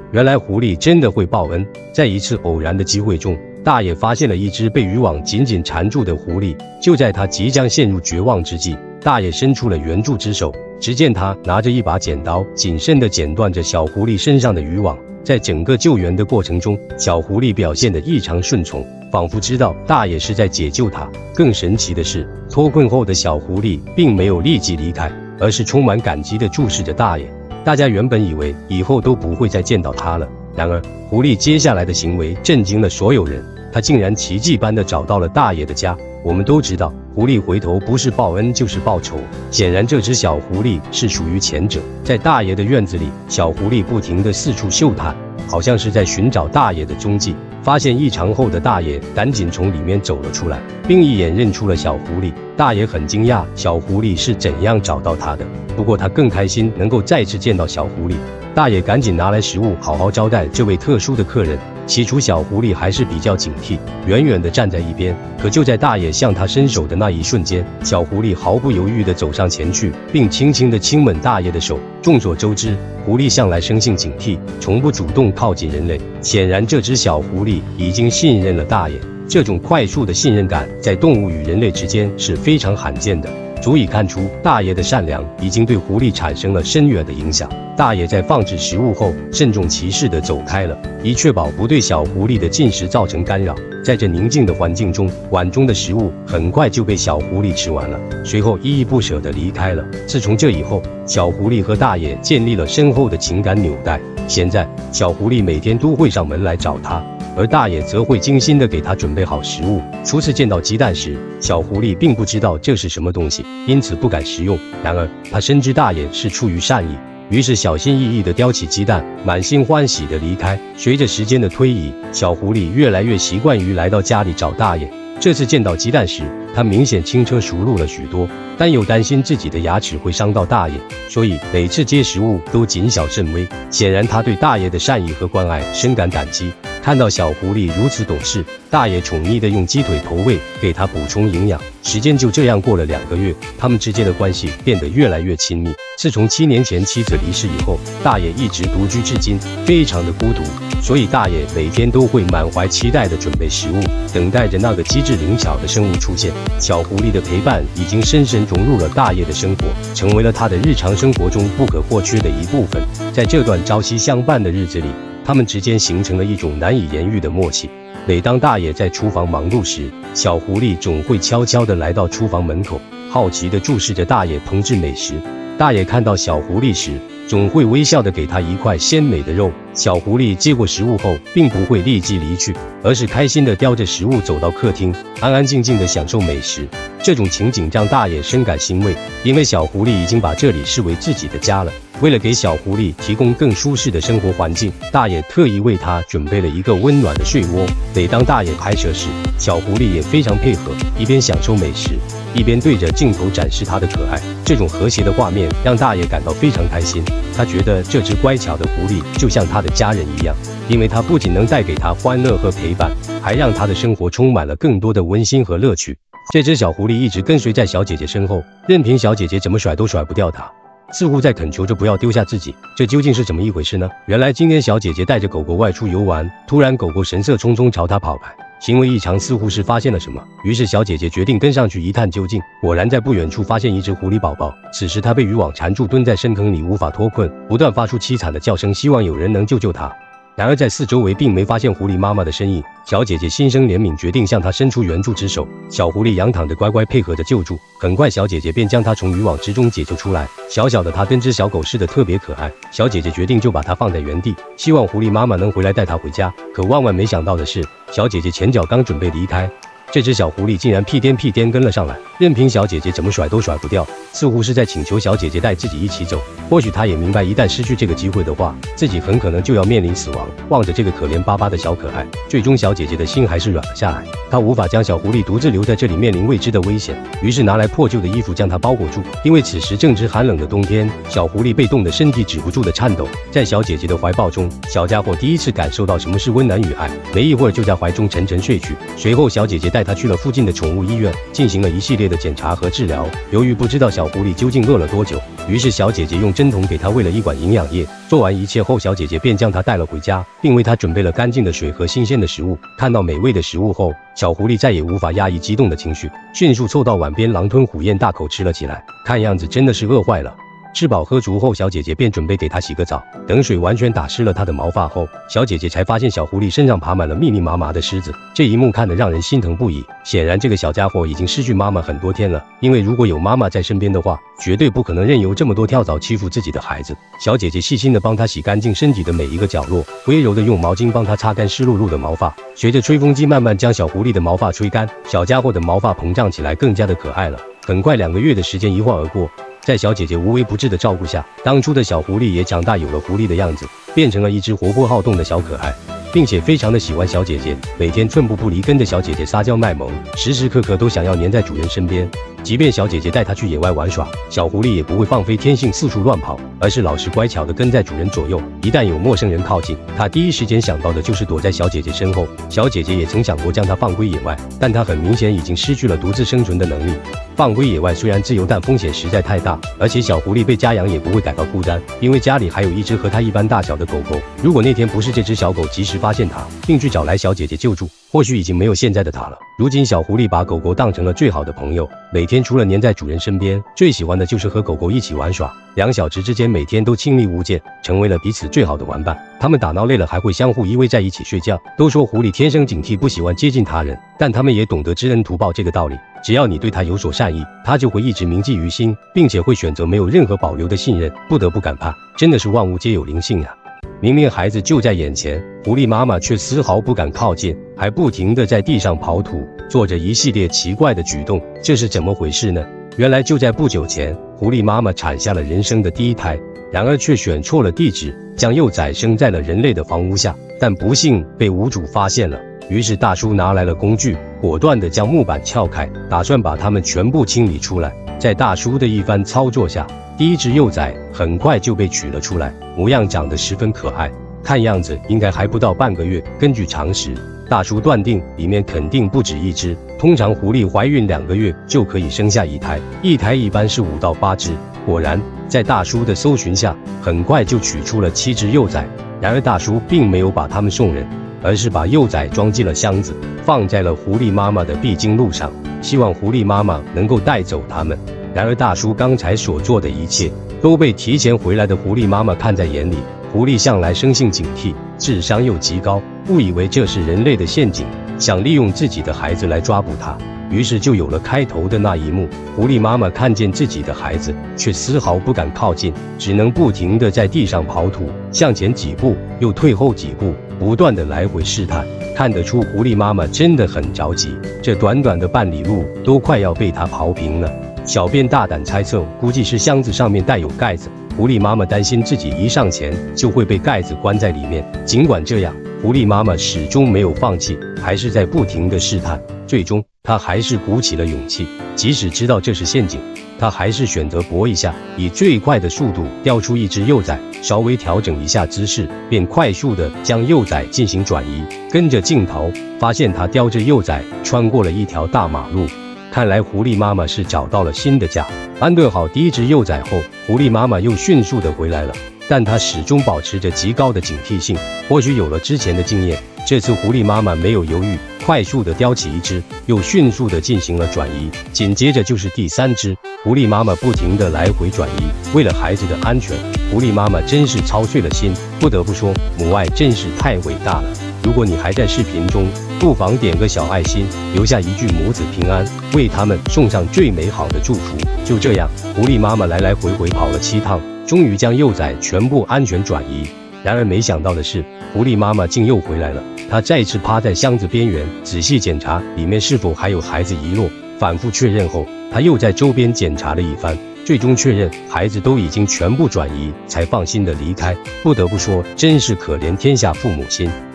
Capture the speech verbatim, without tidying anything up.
原来狐狸真的会报恩。在一次偶然的机会中，大爷发现了一只被渔网紧紧缠住的狐狸。就在他即将陷入绝望之际，大爷伸出了援助之手。只见他拿着一把剪刀，谨慎地剪断着小狐狸身上的渔网。在整个救援的过程中，小狐狸表现得异常顺从，仿佛知道大爷是在解救它。更神奇的是，脱困后的小狐狸并没有立即离开，而是充满感激地注视着大爷。大家原本以为以后都不会再见到它了，然而狐狸接下来的行为震惊了所有人，它竟然奇迹般地找到了大爷的家。我们都知道，狐狸回头不是报恩就是报仇，显然这只小狐狸是属于前者。在大爷的院子里，小狐狸不停地四处嗅探，好像是在寻找大爷的踪迹。发现异常后的大爷赶紧从里面走了出来，并一眼认出了小狐狸。大爷很惊讶小狐狸是怎样找到他的，不过他更开心能够再次见到小狐狸。大爷赶紧拿来食物，好好招待这位特殊的客人。起初小狐狸还是比较警惕，远远地站在一边。可就在大爷向他伸手的那一瞬间，小狐狸毫不犹豫地走上前去，并轻轻地亲吻大爷的手。众所周知，狐狸向来生性警惕，从不主动靠近人类。显然这只小狐狸已经信任了大爷。这种快速的信任感在动物与人类之间是非常罕见的，足以看出大爷的善良已经对狐狸产生了深远的影响。大爷在放置食物后，慎重其事地走开了，以确保不对小狐狸的进食造成干扰。在这宁静的环境中，碗中的食物很快就被小狐狸吃完了，随后依依不舍地离开了。自从这以后，小狐狸和大爷建立了深厚的情感纽带。现在，小狐狸每天都会上门来找他，而大爷则会精心地给他准备好食物。初次见到鸡蛋时，小狐狸并不知道这是什么东西，因此不敢食用。然而，他深知大爷是出于善意，于是小心翼翼地叼起鸡蛋，满心欢喜地离开。随着时间的推移，小狐狸越来越习惯于来到家里找大爷。这次见到鸡蛋时，他明显轻车熟路了许多，但又担心自己的牙齿会伤到大爷，所以每次接食物都谨小慎微。显然他对大爷的善意和关爱深感感激。看到小狐狸如此懂事，大爷宠溺地用鸡腿投喂，给它补充营养。时间就这样过了两个月，他们之间的关系变得越来越亲密。自从七年前妻子离世以后，大爷一直独居至今，非常的孤独，所以大爷每天都会满怀期待地准备食物，等待着那个机智灵巧的生物出现。小狐狸的陪伴已经深深融入了大爷的生活，成为了他的日常生活中不可或缺的一部分。在这段朝夕相伴的日子里，他们之间形成了一种难以言喻的默契。每当大爷在厨房忙碌时，小狐狸总会悄悄地来到厨房门口，好奇地注视着大爷烹制美食。大爷看到小狐狸时，总会微笑地给他一块鲜美的肉。小狐狸接过食物后，并不会立即离去，而是开心地叼着食物走到客厅，安安静静地享受美食。这种情景让大爷深感欣慰，因为小狐狸已经把这里视为自己的家了。为了给小狐狸提供更舒适的生活环境，大爷特意为它准备了一个温暖的睡窝。每当大爷拍摄时，小狐狸也非常配合，一边享受美食，一边对着镜头展示它的可爱。这种和谐的画面让大爷感到非常开心，他觉得这只乖巧的狐狸就像他的家人一样，因为它不仅能带给他欢乐和陪伴，还让他的生活充满了更多的温馨和乐趣。这只小狐狸一直跟随在小姐姐身后，任凭小姐姐怎么甩都甩不掉它，似乎在恳求着不要丢下自己。这究竟是怎么一回事呢？原来今天小姐姐带着狗狗外出游玩，突然狗狗神色匆匆朝她跑来，行为异常，似乎是发现了什么。于是小姐姐决定跟上去一探究竟。果然在不远处发现一只狐狸宝宝，此时它被渔网缠住，蹲在深坑里无法脱困，不断发出凄惨的叫声，希望有人能救救它。然而在四周围并没发现狐狸妈妈的身影，小姐姐心生怜悯，决定向她伸出援助之手。小狐狸仰躺着乖乖配合着救助，很快小姐姐便将它从渔网之中解救出来。小小的它跟只小狗似的特别可爱，小姐姐决定就把它放在原地，希望狐狸妈妈能回来带它回家。可万万没想到的是，小姐姐前脚刚准备离开，这只小狐狸竟然屁颠屁颠跟了上来，任凭小姐姐怎么甩都甩不掉，似乎是在请求小姐姐带自己一起走。或许她也明白，一旦失去这个机会的话，自己很可能就要面临死亡。望着这个可怜巴巴的小可爱，最终小姐姐的心还是软了下来。她无法将小狐狸独自留在这里，面临未知的危险，于是拿来破旧的衣服将它包裹住。因为此时正值寒冷的冬天，小狐狸被冻得身体止不住的颤抖。在小姐姐的怀抱中，小家伙第一次感受到什么是温暖与爱，没一会儿就在怀中沉沉睡去。随后小姐姐带带他去了附近的宠物医院，进行了一系列的检查和治疗。由于不知道小狐狸究竟饿了多久，于是小姐姐用针筒给它喂了一管营养液。做完一切后，小姐姐便将它带了回家，并为它准备了干净的水和新鲜的食物。看到美味的食物后，小狐狸再也无法压抑激动的情绪，迅速凑到碗边，狼吞虎咽大口吃了起来。看样子真的是饿坏了。吃饱喝足后，小姐姐便准备给它洗个澡。等水完全打湿了它的毛发后，小姐姐才发现小狐狸身上爬满了密密麻麻的虱子。这一幕看得让人心疼不已。显然这个小家伙已经失去妈妈很多天了，因为如果有妈妈在身边的话，绝对不可能任由这么多跳蚤欺负自己的孩子。小姐姐细心地帮它洗干净身体的每一个角落，温柔地用毛巾帮它擦干湿漉漉的毛发。随着吹风机慢慢将小狐狸的毛发吹干，小家伙的毛发膨胀起来，更加的可爱了。很快两个月的时间一晃而过，在小姐姐无微不至的照顾下，当初的小狐狸也长大，有了狐狸的样子，变成了一只活泼好动的小可爱，并且非常的喜欢小姐姐，每天寸步不离跟着小姐姐撒娇卖萌，时时刻刻都想要黏在主人身边。即便小姐姐带它去野外玩耍，小狐狸也不会放飞天性四处乱跑，而是老实乖巧的跟在主人左右。一旦有陌生人靠近，它第一时间想到的就是躲在小姐姐身后。小姐姐也曾想过将它放归野外，但它很明显已经失去了独自生存的能力。放归野外虽然自由，但风险实在太大，而且小狐狸被家养也不会感到孤单，因为家里还有一只和它一般大小的狗狗。如果那天不是这只小狗及时发现它，并去找来小姐姐救助，或许已经没有现在的它了。如今小狐狸把狗狗当成了最好的朋友，每天除了黏在主人身边，最喜欢的就是和狗狗一起玩耍。两小只之间每天都亲密无间，成为了彼此最好的玩伴。它们打闹累了还会相互依偎在一起睡觉。都说狐狸天生警惕，不喜欢接近他人，但它们也懂得知恩图报这个道理。只要你对它有所善意，它就会一直铭记于心，并且会选择没有任何保留的信任。不得不感叹，真的是万物皆有灵性呀！明明孩子就在眼前，狐狸妈妈却丝毫不敢靠近，还不停地在地上刨土，做着一系列奇怪的举动，这是怎么回事呢？原来就在不久前，狐狸妈妈产下了人生的第一胎，然而却选错了地址，将幼崽生在了人类的房屋下，但不幸被屋主发现了。于是大叔拿来了工具，果断地将木板撬开，打算把它们全部清理出来。在大叔的一番操作下，第一只幼崽很快就被取了出来，模样长得十分可爱，看样子应该还不到半个月。根据常识，大叔断定里面肯定不止一只。通常狐狸怀孕两个月就可以生下一胎，一胎一般是五到八只。果然，在大叔的搜寻下，很快就取出了七只幼崽。然而大叔并没有把它们送人，而是把幼崽装进了箱子，放在了狐狸妈妈的必经路上，希望狐狸妈妈能够带走它们。然而大叔刚才所做的一切都被提前回来的狐狸妈妈看在眼里。狐狸向来生性警惕，智商又极高，误以为这是人类的陷阱，想利用自己的孩子来抓捕它。于是就有了开头的那一幕。狐狸妈妈看见自己的孩子，却丝毫不敢靠近，只能不停地在地上刨土，向前几步又退后几步，不断地来回试探。看得出狐狸妈妈真的很着急，这短短的半里路都快要被她刨平了。小便大胆猜测，估计是箱子上面带有盖子，狐狸妈妈担心自己一上前就会被盖子关在里面。尽管这样，狐狸妈妈始终没有放弃，还是在不停地试探。最终，她还是鼓起了勇气，即使知道这是陷阱，她还是选择搏一下，以最快的速度叼出一只幼崽，稍微调整一下姿势，便快速地将幼崽进行转移。跟着镜头发现她叼着幼崽穿过了一条大马路。看来狐狸妈妈是找到了新的家。安顿好第一只幼崽后，狐狸妈妈又迅速地回来了，但她始终保持着极高的警惕性。或许有了之前的经验，这次狐狸妈妈没有犹豫，快速地叼起一只，又迅速地进行了转移。紧接着就是第三只，狐狸妈妈不停地来回转移。为了孩子的安全，狐狸妈妈真是操碎了心。不得不说，母爱真是太伟大了。如果你还在视频中，不妨点个小爱心，留下一句母子平安，为他们送上最美好的祝福。就这样，狐狸妈妈来来回回跑了七趟，终于将幼崽全部安全转移。然而没想到的是，狐狸妈妈竟又回来了。她再次趴在箱子边缘，仔细检查里面是否还有孩子遗落。反复确认后，她又在周边检查了一番，最终确认孩子都已经全部转移，才放心的离开。不得不说，真是可怜天下父母心。